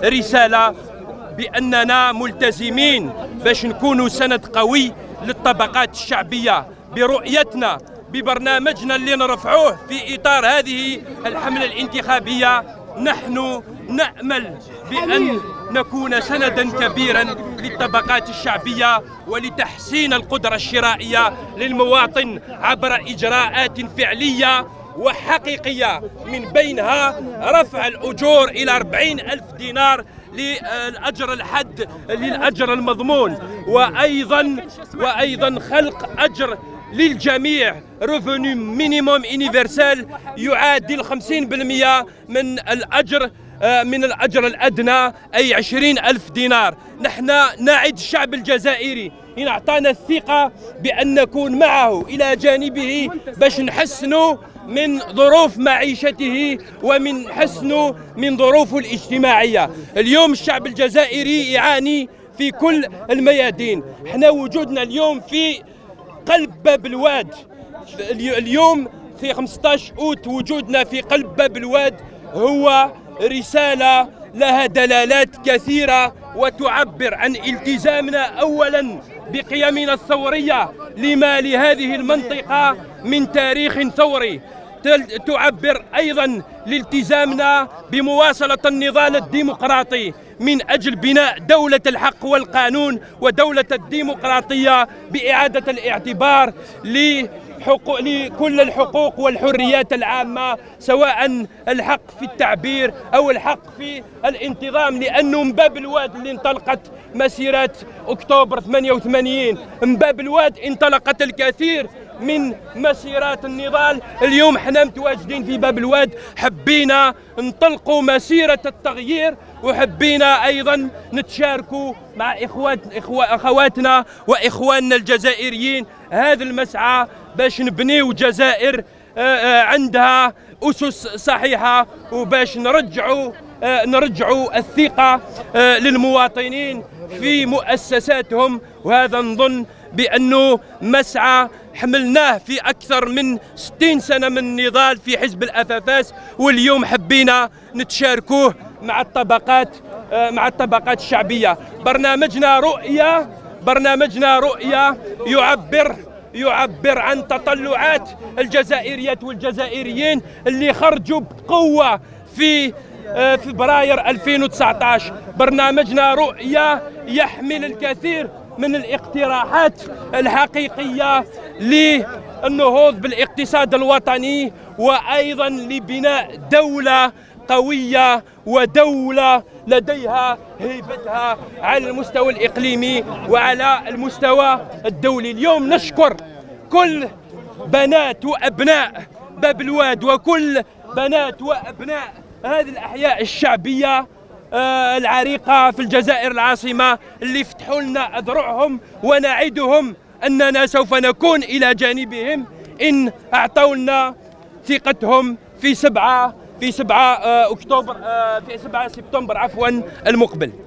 رسالة بأننا ملتزمين باش نكونوا سند قوي للطبقات الشعبية برؤيتنا ببرنامجنا اللي نرفعوه في إطار هذه الحملة الانتخابية. نحن نأمل بأن نكون سندا كبيرا للطبقات الشعبية ولتحسين القدرة الشرائية للمواطن عبر إجراءات فعلية وحقيقية، من بينها رفع الأجور إلى 40,000 دينار للأجر الحد للأجر المضمون، وأيضا خلق أجر للجميع، ريفوني مينيموم يونيفرسال يعادل 50% من الأجر الأدنى، أي 20,000 دينار. نحن نعد الشعب الجزائري إن أعطانا الثقة بأن نكون معه إلى جانبه باش نحسنوا من ظروف معيشته ومن حسنوا من ظروفه الاجتماعية. اليوم الشعب الجزائري يعاني في كل الميادين. احنا وجودنا اليوم في قلب باب الواد، اليوم في 15 أوت وجودنا في قلب باب الواد هو رسالة لها دلالات كثيرة وتعبر عن التزامنا أولا بقيمنا الثورية لما لهذه المنطقة من تاريخ ثوري، تعبر أيضا لالتزامنا بمواصلة النضال الديمقراطي من أجل بناء دولة الحق والقانون ودولة الديمقراطية بإعادة الاعتبار لكل الحقوق والحريات العامة، سواء الحق في التعبير أو الحق في الانتظام. لأنه من باب الواد اللي انطلقت مسيرات أكتوبر 88، من باب الواد انطلقت الكثير من مسيرات النضال. اليوم احنا متواجدين في باب الواد، حبينا نطلقوا مسيرة التغيير وحبينا أيضا نتشاركوا مع أخواتنا وإخواننا الجزائريين هذا المسعى باش نبنيو جزائر عندها أسس صحيحة وباش نرجعوا الثقة للمواطنين في مؤسساتهم. وهذا نظن بأنه مسعى حملناه في أكثر من 60 سنة من النضال في حزب الأفافاس، واليوم حبينا نتشاركوه مع الطبقات الشعبية. برنامجنا رؤية يعبر عن تطلعات الجزائريات والجزائريين اللي خرجوا بقوة في فبراير 2019. برنامجنا رؤية يحمل الكثير من الاقتراحات الحقيقية للنهوض بالاقتصاد الوطني، وأيضا لبناء دولة قوية ودولة لديها هيبتها على المستوى الإقليمي وعلى المستوى الدولي. اليوم نشكر كل بنات وأبناء باب الواد وكل بنات وأبناء هذه الأحياء الشعبية العريقة في الجزائر العاصمة اللي فتحوا لنا أذرعهم، ونعدهم أننا سوف نكون إلى جانبهم إن أعطوا لنا ثقتهم في 7 سبتمبر المقبل.